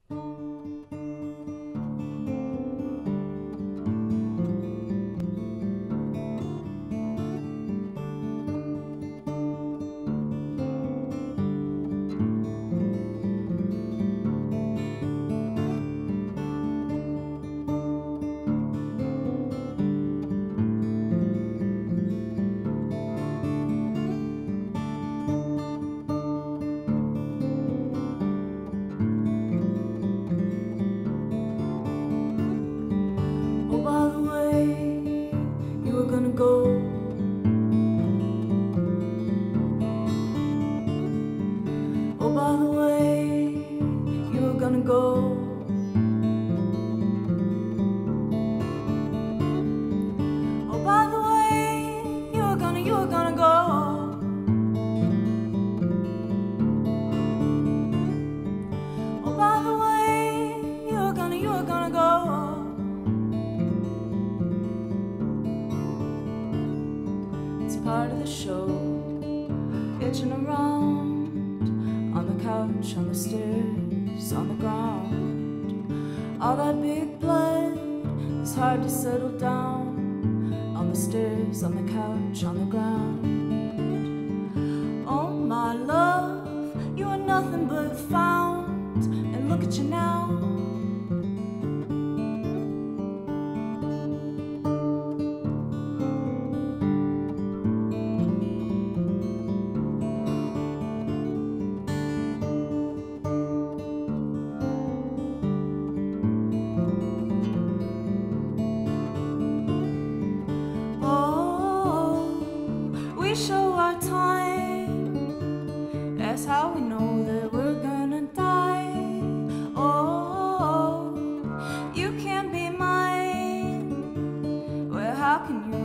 Part of the show, itching around on the couch, on the stairs, on the ground. All that big blood is hard to settle down on the stairs, on the couch, on the ground. Oh my love, you are nothing but a fount, and look at you now. We show our time, that's how we know that we're gonna die. Oh, you can't be mine, well how can you